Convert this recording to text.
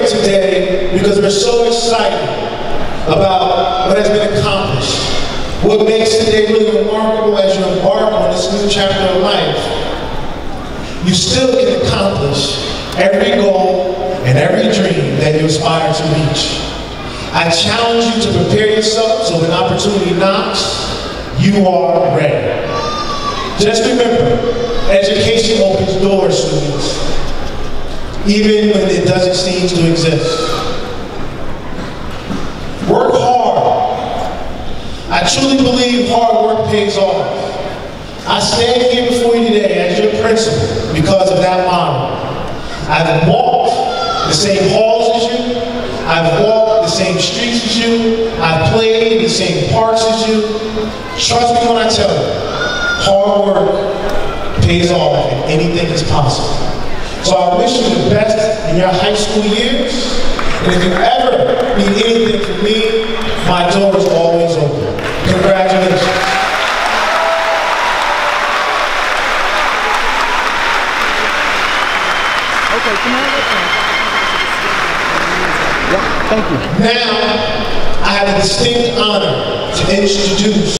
today because we're so excited about what has been accomplished. What makes today really remarkable as you embark on this new chapter of life, you still can accomplish every goal and every dream that you aspire to reach. I challenge you to prepare yourself so when opportunity knocks, you are ready. Just remember, education opens doors, students, even when it doesn't seem to exist. Work hard. I truly believe hard work pays off. I stand here before you today as your principal because of that motto. I've walked the same halls as you. I've walked the same streets as you. I've played the same parks as you. Trust me when I tell you, hard work pays off and anything is possible. So I wish you the best in your high school years. And if you ever need anything from me, my door is always open. Congratulations. Okay, come on. Yeah, thank you. Now, I have the distinct honor to introduce